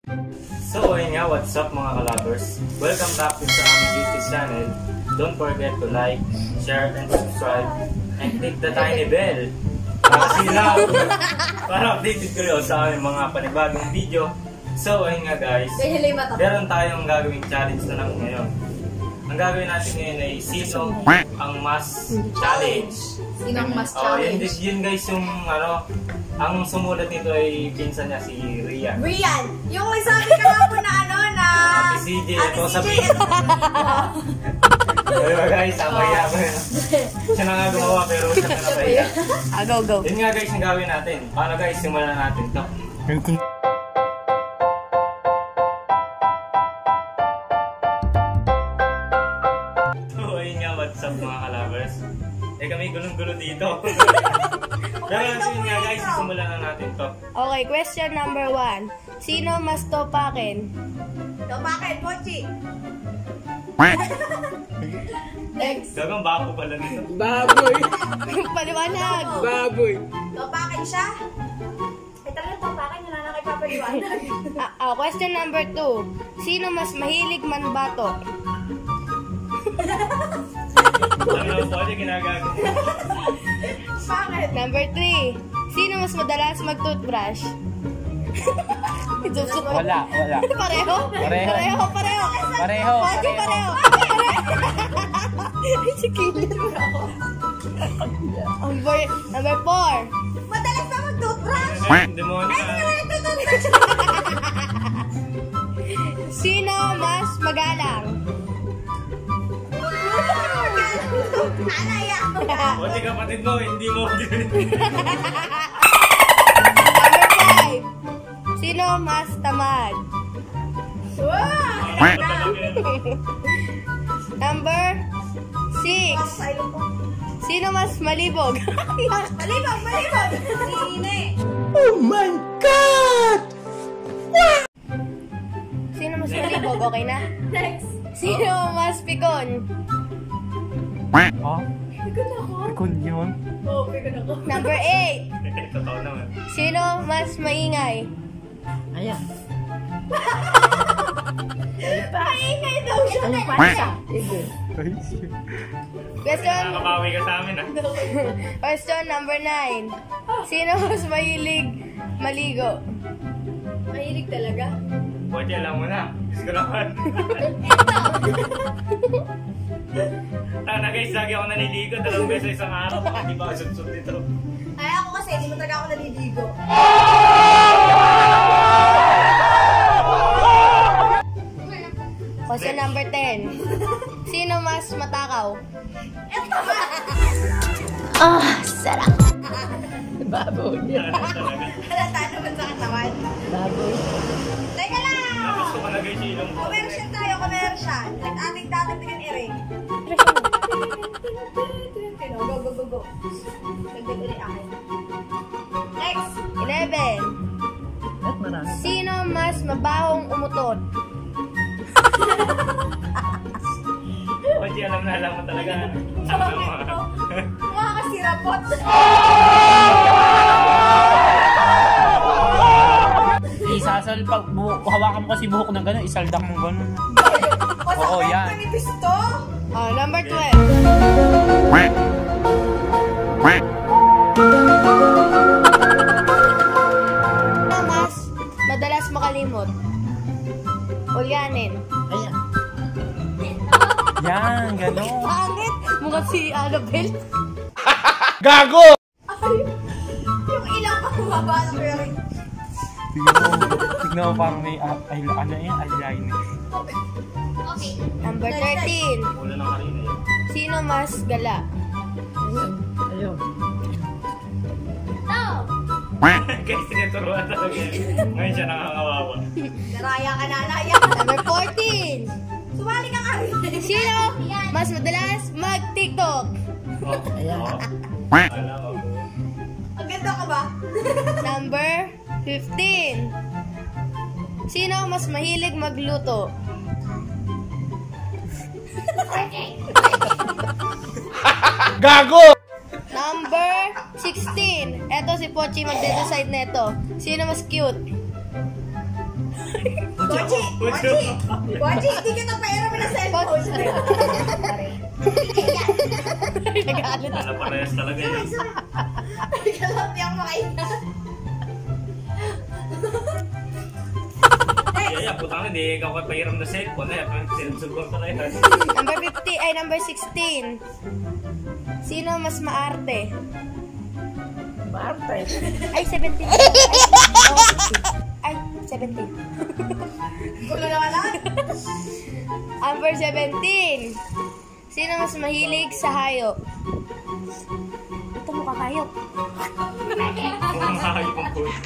So ayun nga, what's up mga kalabers? Welcome back to sa aming YouTube channel. Don't forget to like, share, and subscribe. And click the tiny bell para updated kayo sa aming mga panibagong video. So ayun nga guys, meron tayong gagawing challenge na lang ngayon. Ang gagawin natin ngayon ay sino ang mas challenge. Sino ang mas challenge? Yun guys yung ang sumulat nito ay pinsan niya si Rian. Rian! Yung may sabi ka nga po na na Ate CJ, ito sabihin. Diba guys, amaya ko yun. Siya na nga gumawa pero siya na napaya. Go. Yun nga guys yung gawin natin. Paano guys, simulan natin to. So ayun nga, what's up mga kalabers? Kami gulong-gulo dito. Pero yun nga guys, simulan na natin to. Okay, question number 1. Sino mas topakin? Topakin, Pochi! Next. Gagang bako pala nito. Baboy! Paliwanag! Baboy! Topakin siya? Eh talaga topakin, wala na kay papaliwanag. Question number 2. Sino mas mahilig manbato? Ano po, ginagago. Bakit? Number 3. Sino mas madalas mag-toothbrush? Wala. Pareho? Pareho. Pwede pareho. Si Killer. Number 4. Madalas na mag-toothbrush? Demonyo. Sino mas magalang? Anaya! O, di kapatid mo, hindi mo. Number 5. Sino mas tamad? Wow! Number 6. Sino mas malibog? Malibog! Sine! Oh my God! Sino mas malibog? Okay na? Next! Sino mas pikon? Oh? Pikon ako? Pikon yun? Oo, pikon ako. Number 8. Totoo naman. Sino mas maingay? Ayan. Paingay daw siya! Nakakabawi ka sa amin Question number 9. Sino mas mahilig maligo? Mahilig talaga? Pwede, alam mo na. Diyos ko naman. Tana guys, lagi ako naliligo. 2 beses isang araw. Baka di ba kasut-sut dito. Ay, ako kasi, hindi mo talaga ako naliligo. Question number 10. Sino mas matakaw? Sarap! Baboy. Halata naman sa katawan. Baboy. Teka lang! Tapos ko pa na guys, ilong ko. Commercial tayo, commercial. At ating tatagdagan ere. Go. Dagdag ulit akin. Next! 11. At marami. Sino mas mabahong umutot? Pwede, alam mo talaga. Alam mo. Mukha ka sirapot. Isasal pag hawakan mo kasi buhok ng gano'n, isaldak mo gano'n. Oo, yan. Manipis to. Number 12. Sino mas madalas makalimot? Ulyanin. Ayan. Yan, gano'n. Pangit! Mukha si Annabelle. Gago! Ay, yung ilang pa bumaba ng ere. Tignan mo parang may eyeliner. Number 13. Una ng karina yun. Sino mas gala? Ayun. Guys, tinuturuan talaga yun. Ngayon siya nakakawawa. Naraya ka na, naya. Number 14. Sumali ka nga. Sino mas madalas mag-TikTok? Ayan. Alam mo. Ang ganda ka ba? Number 15. Sino mas mahilig magluto? Gago! Number 16. Eto si Pochi magde-decide neto. Sino mas cute? Boji, hindi kita pairam na cellphone. Nagalit. Ano parehas talaga yun. Kalap niyang makaina. Kaya putang na, di ikaw kayo pahiram na cellphone. Sinusugod ka na yun. Number 16. Sino mas maarte? Maarte. Ay, 17. Ay, 17. Gulo naman lang. Number 17. Sino mas mahilig sa hayop? Ito mo kakayop. Mukhang kakayop ang food.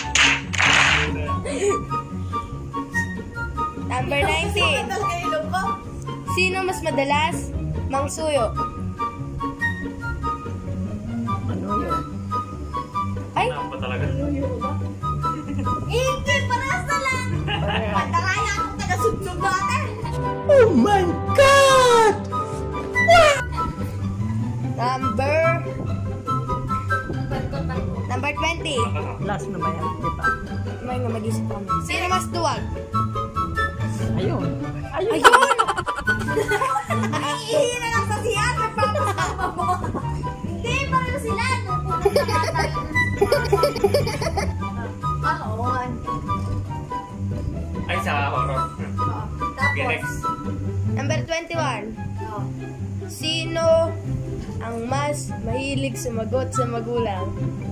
Number 19. Talaga ilong ko. Sino mas madalas mangsuyo? Ano yun? Ay, Ano ba talaga? Hindi, parehas na lang. Pandaraya akong taga-sudsug dati. Oh my God! Number 20. Last na ba yan? Di ba? May nga mag-isip kami. Sino mas duwag? Ayun. Ayun! Iihi na lang sa siyan. Nagpapasama mo. Hindi, pareho sila. Pupunta na tayo. Alon. Ay, sa horror. Okay, Tapos. next. Number 21. Sino ang mas mahilig sumagot sa magulang?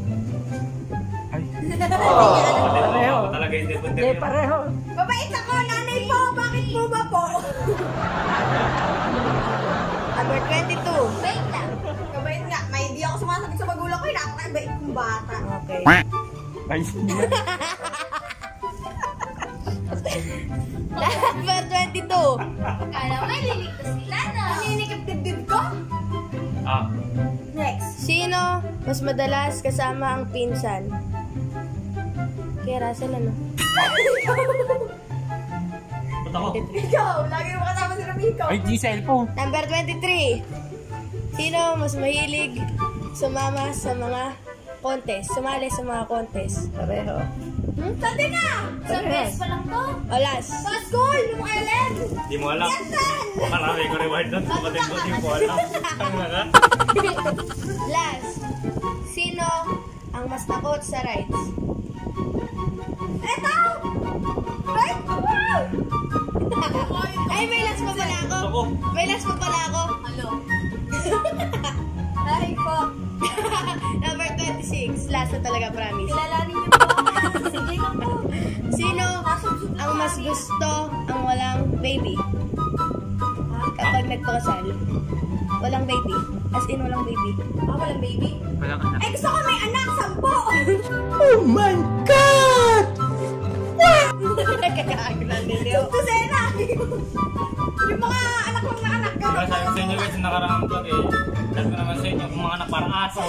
Pareho. Talaga hindi po Hindi, pareho. Babait ako, nanay po. Bakit po ba po? Number 22. Wait lang. Kabait nga. May hindi ako sumasagot sa magulang ko. Napakabait kong bata. Okay. Ay, Number 22. Kala mo, liligtas sila na. Ninikip dibdib ko. Ah, Next. Sino mas madalas kasama ang pinsan? Kaya Russell, ano? ba't ako? Ikaw, lagi mo kasama si Ramiko. Ay, di cellphone. Number 23. Sino mas mahilig sumama sa mga contest? Sumali sa mga contest. pareho. Sante na! Isang beses pa lang to. O last. Sa school, nung Ellen. Di mo alam. Yan! Marami ko reward doon. Kapatid ko, di mo alam. Ang nga. Last. Sino ang mas takot sa rides? Eto! Right? Wow! Ay, may last pa pala ako. Ako. May last pa pala ako. Ano? Ay po. Number 26. Last na talaga, promise. Kilalanin niyo po. Sige lang po. Sino ang mas gusto ang walang baby? Kapag nagpakasal. Walang baby. As in, walang baby. Walang baby? Walang anak. Ay, gusto ko may anak. 10. Oh my God! Nagkakaaglan nila. Kusena. Yung mga anak kong na anak. Diba sabi ko sa inyo guys, yung nakarang vlog eh. Sabi ko naman sa inyo, kung mga anak parang aso.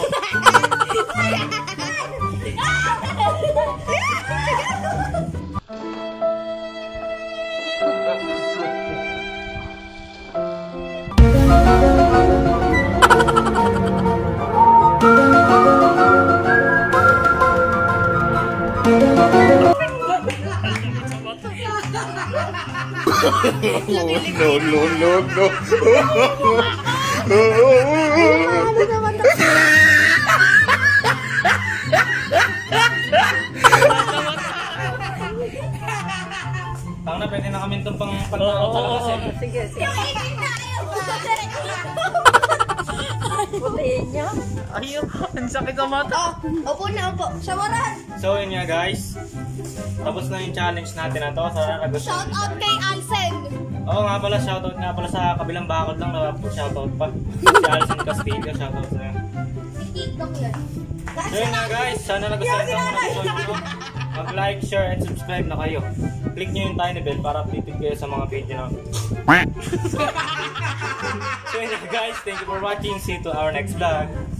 Tang na, pwede na kami itong pang-pagkakot talaga kasi. Sige, sige. Yung ikin na ayaw ko. Puliin niyo. Ayun, ang sakit sa mata. Opo na, opo. Shawaran. So yun nga guys. Tapos na yung challenge natin na to. Sana nagustuhan Shout out kay Alsen. Oo nga pala, shoutout nga pala sa kabilang bakod lang na shoutout pa. Si Alison Castillo, shoutout sa'yo. TikTok yan. So yun nga guys, sana nagustuhan nyo ang episode ko. Mag-like, share, and subscribe na kayo. Click nyo yung tiny bell para updated kayo sa mga video na. So yun nga guys, thank you for watching. See you to our next vlog.